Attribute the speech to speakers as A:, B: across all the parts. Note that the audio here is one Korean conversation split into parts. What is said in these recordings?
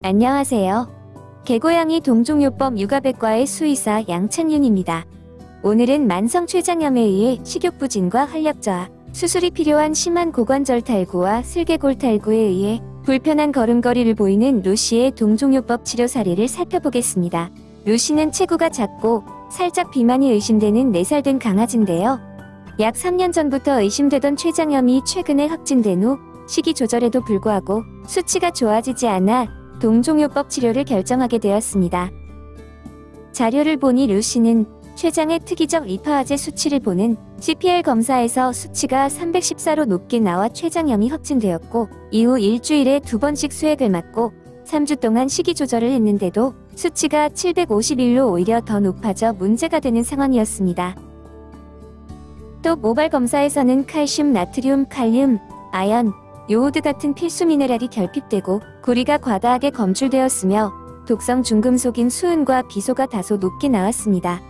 A: 안녕하세요. 개고양이 동종요법 육아백과의 수의사 양찬윤입니다. 오늘은 만성 췌장염에 의해 식욕부진과 활력저하, 수술이 필요한 심한 고관절 탈구와 슬개골 탈구에 의해 불편한 걸음걸이를 보이는 루시의 동종요법 치료 사례를 살펴보겠습니다. 루시는 체구가 작고 살짝 비만이 의심되는 4살 된 강아지인데요. 약 3년 전부터 의심되던 췌장염이 최근에 확진된 후 식이 조절에도 불구하고 수치가 좋아지지 않아 동종요법 치료를 결정하게 되었습니다. 자료를 보니 루시는 췌장의 특이적 리파아제 수치를 보는 CPL 검사에서 수치가 314로 높게 나와 췌장염이 확진되었고, 이후 일주일에 2번씩 수액을 맞고 3주 동안 식이 조절을 했는데도 수치가 751로 오히려 더 높아져 문제가 되는 상황이었습니다. 또 모발 검사에서는 칼슘, 나트륨, 칼륨, 아연, 요오드 같은 필수 미네랄이 결핍되고 구리가 과다하게 검출되었으며 독성 중금속인 수은과 비소가 다소 높게 나왔습니다.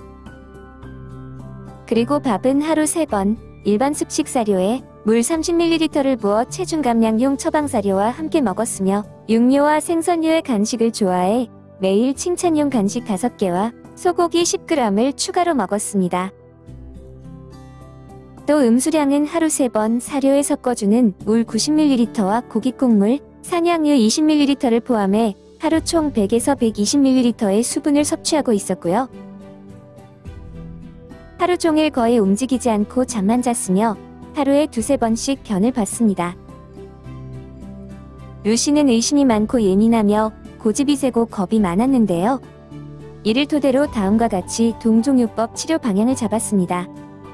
A: 그리고 밥은 하루 3번, 일반 습식 사료에 물 30ml를 부어 체중 감량용 처방 사료와 함께 먹었으며 육류와 생선류의 간식을 좋아해 매일 칭찬용 간식 5개와 소고기 10g을 추가로 먹었습니다. 또 음수량은 하루 3번 사료에 섞어주는 물 90ml와 고기 콩물, 산양유 20ml를 포함해 하루 총 100에서 120ml의 수분을 섭취하고 있었고요. 하루 종일 거의 움직이지 않고 잠만 잤으며 하루에 2~3번씩 변을 봤습니다. 루시는 의심이 많고 예민하며 고집이 세고 겁이 많았는데요. 이를 토대로 다음과 같이 동종요법 치료 방향을 잡았습니다.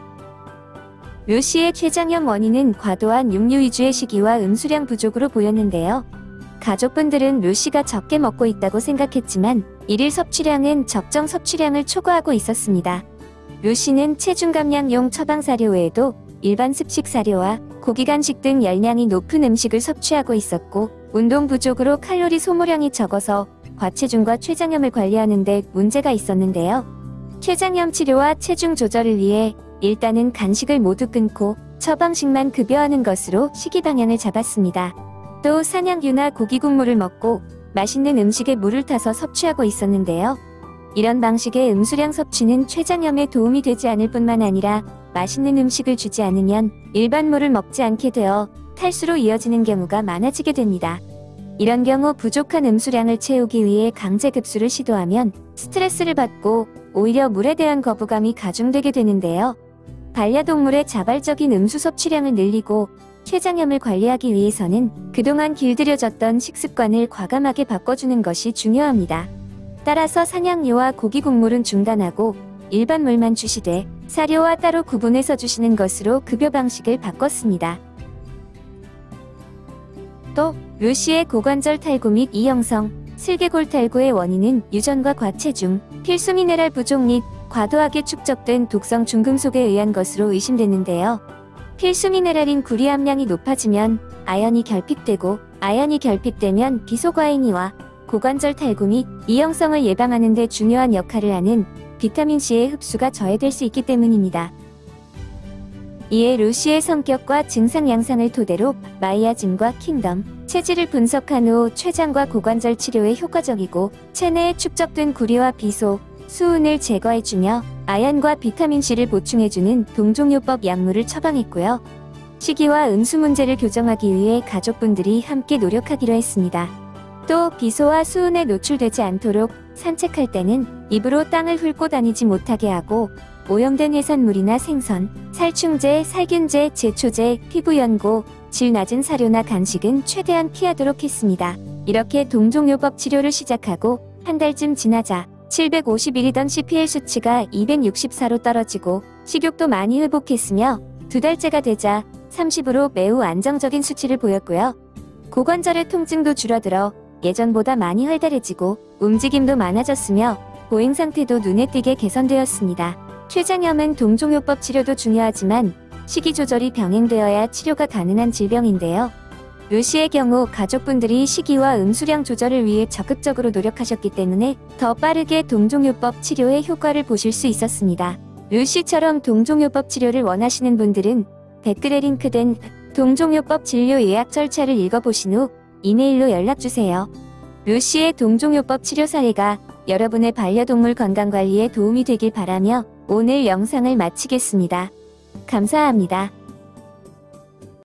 A: 루시의 췌장염 원인은 과도한 육류 위주의 식이와 음수량 부족으로 보였는데요. 가족분들은 루시가 적게 먹고 있다고 생각했지만 일일 섭취량은 적정 섭취량을 초과하고 있었습니다. 루시는 체중 감량용 처방 사료 외에도 일반 습식 사료와 고기 간식 등 열량이 높은 음식을 섭취하고 있었고, 운동 부족으로 칼로리 소모량이 적어서 과체중과 췌장염을 관리하는 데 문제가 있었는데요. 췌장염 치료와 체중 조절을 위해 일단은 간식을 모두 끊고 처방식만 급여하는 것으로 식이 방향을 잡았습니다. 또 산양유나 고기 국물을 먹고 맛있는 음식에 물을 타서 섭취하고 있었는데요. 이런 방식의 음수량 섭취는 췌장염에 도움이 되지 않을 뿐만 아니라 맛있는 음식을 주지 않으면 일반 물을 먹지 않게 되어 탈수로 이어지는 경우가 많아지게 됩니다. 이런 경우 부족한 음수량을 채우기 위해 강제 급수를 시도하면 스트레스를 받고 오히려 물에 대한 거부감이 가중되게 되는데요. 반려동물의 자발적인 음수 섭취량을 늘리고 췌장염을 관리하기 위해서는 그동안 길들여졌던 식습관을 과감하게 바꿔주는 것이 중요합니다. 따라서 산양유와 고기 국물은 중단하고 일반 물만 주시되 사료와 따로 구분해서 주시는 것으로 급여 방식을 바꿨습니다. 또 루시의 고관절 탈구 및 이형성, 슬개골 탈구의 원인은 유전과 과체중, 필수 미네랄 부족 및 과도하게 축적된 독성 중금속에 의한 것으로 의심되는데요. 필수 미네랄인 구리 함량이 높아지면 아연이 결핍되고, 아연이 결핍되면 비소과잉이와 고관절 탈구 및 이형성을 예방하는 데 중요한 역할을 하는 비타민C의 흡수가 저해될 수 있기 때문입니다. 이에 루시의 성격과 증상 양상을 토대로 마이아즘과 킹덤, 체질을 분석한 후 췌장과 고관절 치료에 효과적이고 체내에 축적된 구리와 비소, 수은을 제거해주며 아연과 비타민C를 보충해주는 동종요법 약물을 처방했고요. 식이와 음수 문제를 교정하기 위해 가족분들이 함께 노력하기로 했습니다. 또 비소와 수은에 노출되지 않도록 산책할 때는 입으로 땅을 훑고 다니지 못하게 하고, 오염된 해산물이나 생선, 살충제, 살균제, 제초제, 피부 연고, 질 낮은 사료나 간식은 최대한 피하도록 했습니다. 이렇게 동종요법 치료를 시작하고 한 달쯤 지나자 751이던 CPL 수치가 264로 떨어지고 식욕도 많이 회복했으며 2달째가 되자 30으로 매우 안정적인 수치를 보였고요. 고관절의 통증도 줄어들어 예전보다 많이 활달해지고 움직임도 많아졌으며 보행 상태도 눈에 띄게 개선되었습니다. 췌장염은 동종요법 치료도 중요하지만 식이 조절이 병행되어야 치료가 가능한 질병인데요. 루시의 경우 가족분들이 식이와 음수량 조절을 위해 적극적으로 노력하셨기 때문에 더 빠르게 동종요법 치료의 효과를 보실 수 있었습니다. 루시처럼 동종요법 치료를 원하시는 분들은 댓글에 링크된 동종요법 진료 예약 절차를 읽어보신 후 이메일로 연락주세요. 루시의 동종요법 치료 사례가 여러분의 반려동물 건강관리에 도움이 되길 바라며 오늘 영상을 마치겠습니다. 감사합니다.